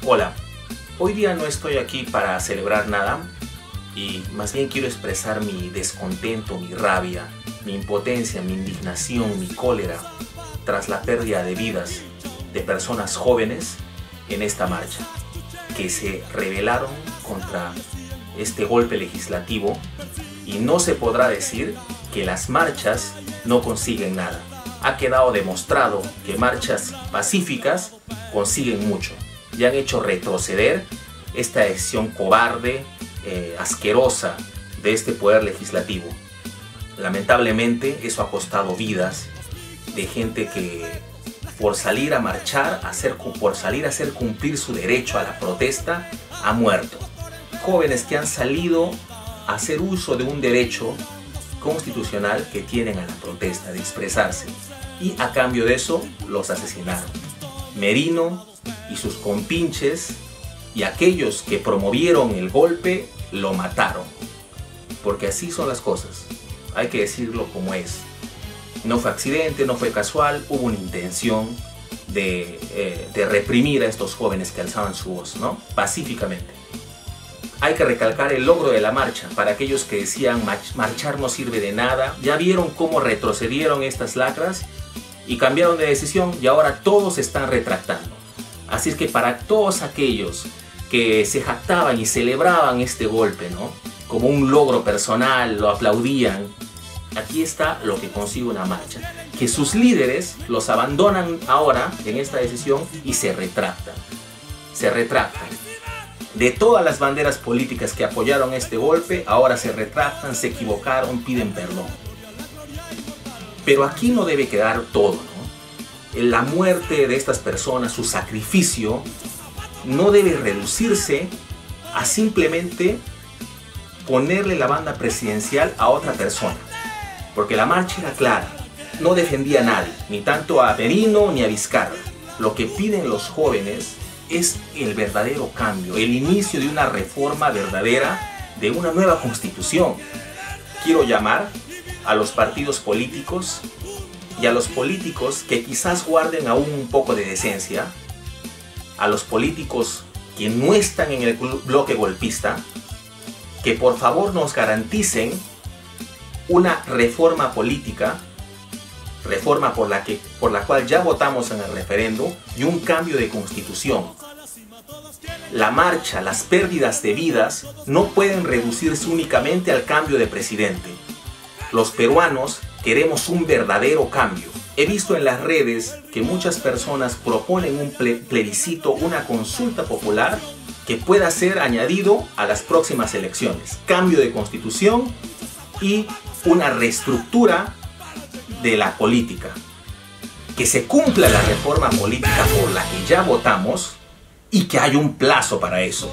Hola, hoy día no estoy aquí para celebrar nada y más bien quiero expresar mi descontento, mi rabia, mi impotencia, mi indignación, mi cólera tras la pérdida de vidas de personas jóvenes en esta marcha, que se rebelaron contra este golpe legislativo, y no se podrá decir que las marchas no consiguen nada. Ha quedado demostrado que marchas pacíficas consiguen mucho y han hecho retroceder esta decisión cobarde, asquerosa de este poder legislativo. Lamentablemente eso ha costado vidas de gente que por salir a marchar, por salir a hacer cumplir su derecho a la protesta, ha muerto. Jóvenes que han salido a hacer uso de un derecho constitucional que tienen a la protesta, de expresarse, y a cambio de eso los asesinaron. Merino y sus compinches y aquellos que promovieron el golpe lo mataron, porque así son las cosas, hay que decirlo como es. No fue accidente, no fue casual, hubo una intención de reprimir a estos jóvenes que alzaban su voz, ¿no? Pacíficamente. Hay que recalcar el logro de la marcha. Para aquellos que decían marchar no sirve de nada, ya vieron cómo retrocedieron estas lacras y cambiaron de decisión, y ahora todos se están retractando. Así es que para todos aquellos que se jactaban y celebraban este golpe, ¿no?, como un logro personal, lo aplaudían, aquí está lo que consigue una marcha: que sus líderes los abandonan ahora en esta decisión y se retractan. Se retractan. De todas las banderas políticas que apoyaron este golpe, ahora se retractan, se equivocaron, piden perdón. Pero aquí no debe quedar todo, ¿no? La muerte de estas personas, su sacrificio, no debe reducirse a simplemente ponerle la banda presidencial a otra persona. Porque la marcha era clara, no defendía a nadie, ni tanto a Merino ni a Vizcarra. Lo que piden los jóvenes es el verdadero cambio, el inicio de una reforma verdadera, de una nueva constitución. Quiero llamar a los partidos políticos y a los políticos que quizás guarden aún un poco de decencia, a los políticos que no están en el bloque golpista, que por favor nos garanticen una reforma política, reforma por la cual ya votamos en el referéndum, y un cambio de constitución. La marcha, las pérdidas de vidas no pueden reducirse únicamente al cambio de presidente. Los peruanos queremos un verdadero cambio. He visto en las redes que muchas personas proponen un plebiscito, una consulta popular que pueda ser añadido a las próximas elecciones. Cambio de constitución y una reestructura de la política. Que se cumpla la reforma política por la que ya votamos y que haya un plazo para eso.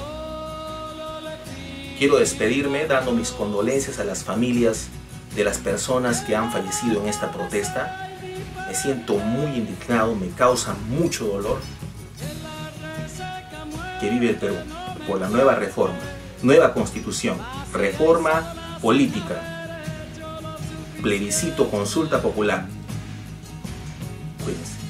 Quiero despedirme dando mis condolencias a las familias de las personas que han fallecido en esta protesta. Me siento muy indignado, me causa mucho dolor que vive el Perú por la nueva reforma, nueva constitución, reforma política, plebiscito, consulta popular. Cuídense.